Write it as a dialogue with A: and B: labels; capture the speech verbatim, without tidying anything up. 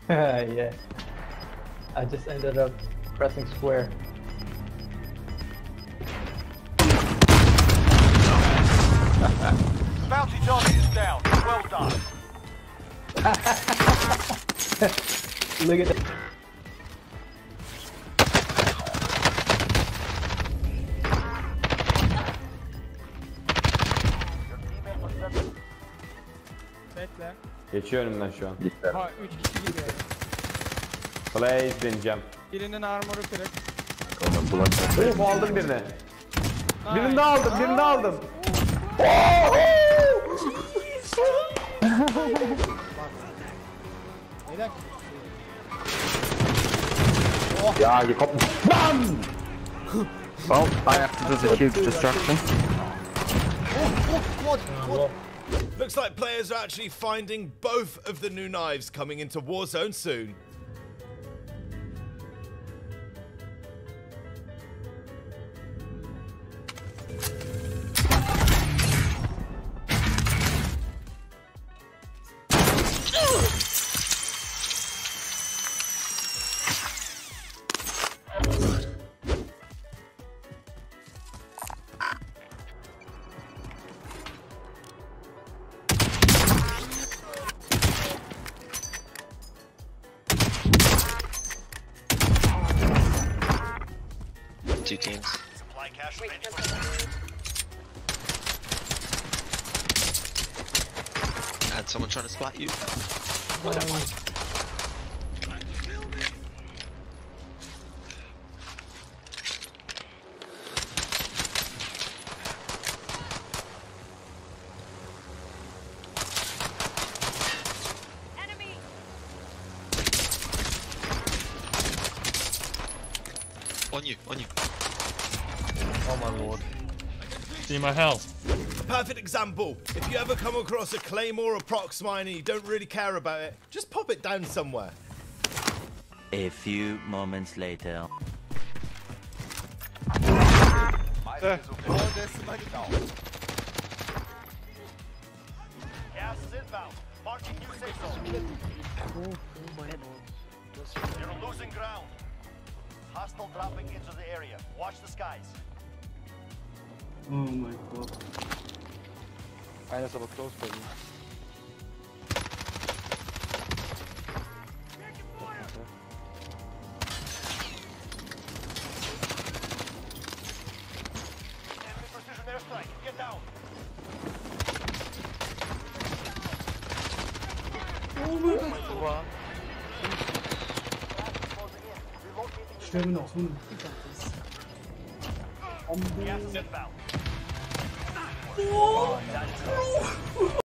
A: Yeah. I just ended up pressing square.
B: Bounty target is down. Well done.
A: Look at that.
C: Bekle.
D: Geçiyor önümden şu an.
C: Ha üç kişi giriyor.
D: Blaze bineceğim.
C: Birinin armoru kırık.
D: Oh, aldım birini.
C: Nice.
D: Birini daha aldım, birini daha aldım.
C: Beyler.
E: Ja, hier kommt ein BAM! Well, I have to do the huge destruction.
F: Looks like players are actually finding both of the new knives coming into Warzone soon.
G: Two teams.
B: Supply cache ready for
G: And someone trying to splat you. On you, on you.
E: Oh my lord.
H: See my health.
F: A perfect example. If you ever come across a claymore or prox mine and you don't really care about it, just pop it down somewhere.
I: A few moments later.
B: Gas is inbound. Marking new safe zone. You're losing ground. Hostile dropping into the area. Watch the skies.
A: Oh my god.
E: Einer ist aber close bei mir.
B: Enemy precision airstrike. Get down.
A: Sterben noch Hunde.
B: Gas is inbound.